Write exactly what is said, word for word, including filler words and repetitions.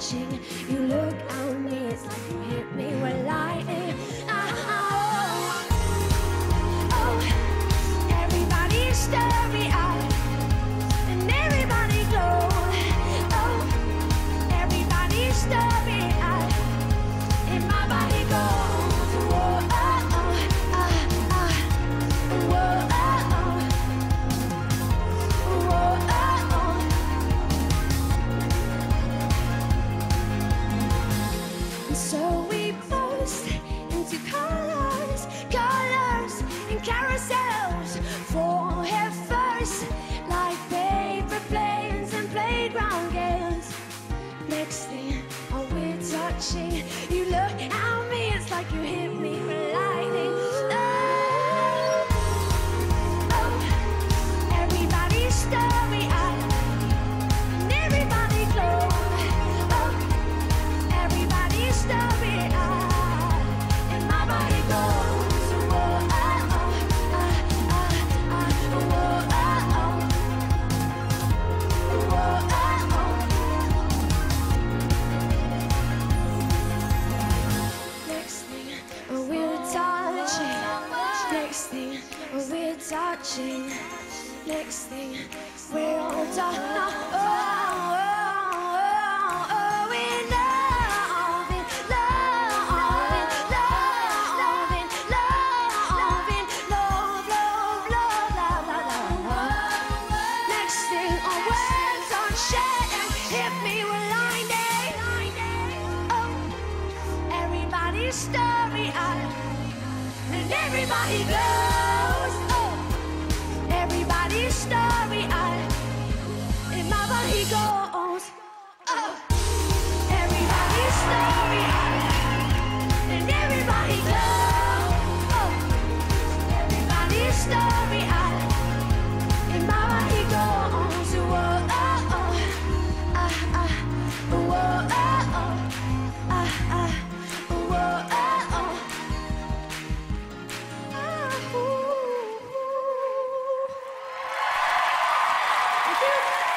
touching. You look at me, it's like you hit me with lightning. Ah, oh, oh, everybody's starry-eyed and everybody glows. Oh, everybody's starry-eyed and my body goes. Whoa, oh, oh, ah, ah, whoa, oh, oh, whoa, oh, oh. And so we burst into colors, colors and carousels, fall head first like paper planes and playground games. Next thing, oh, we're touching. You look at me, it's like you hit me with lightning. Oh, oh, everybody's starry-eyed and everybody glows. Oh, everybody's starry-eyed and my body goes. Whoa, oh, oh, ah, ah, ah, whoa, oh, oh, whoa, oh, oh. Next thing, oh, we're touching. Next thing, oh, we're touching. Next thing, we're all done. Oh, oh, oh, oh, we're loving, loving, loving, loving, love, love, love, love, love, love. Next thing, oh, we're touching. Hit me with lightning. Oh, everybody's starry-eyed and everybody glows. Oh, everybody's starry-eyed and my body goes. Oh, everybody's starry-eyed and everybody glows. Oh, everybody's starry-eyed and my body goes. Whoa, oh, oh, ah, ah, whoa, oh, oh, ah, ah, whoa, oh, oh. Ah, ooh. Thank you.